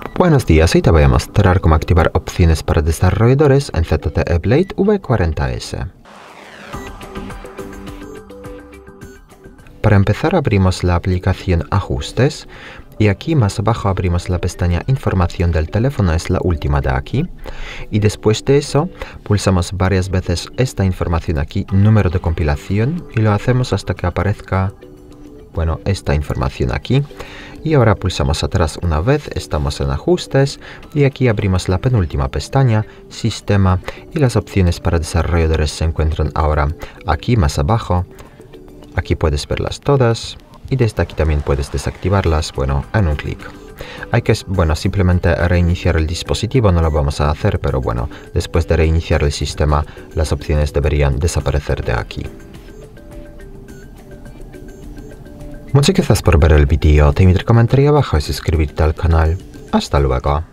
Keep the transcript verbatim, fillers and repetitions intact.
Buenos días, hoy te voy a mostrar cómo activar opciones para desarrolladores en Z T E Blade V cuarenta S. Para empezar abrimos la aplicación Ajustes y aquí más abajo abrimos la pestaña Información del teléfono, es la última de aquí. Y después de eso pulsamos varias veces esta información aquí, número de compilación, y lo hacemos hasta que aparezca, bueno, esta información aquí. Y ahora pulsamos atrás una vez, estamos en Ajustes y aquí abrimos la penúltima pestaña, Sistema, y las opciones para desarrolladores se encuentran ahora aquí más abajo. Aquí puedes verlas todas y desde aquí también puedes desactivarlas, bueno, en un clic. Hay que, bueno, simplemente reiniciar el dispositivo, no lo vamos a hacer, pero bueno, después de reiniciar el sistema, las opciones deberían desaparecer de aquí. Muchas gracias por ver el vídeo, te invito a comentar abajo y suscribirte al canal. Hasta luego.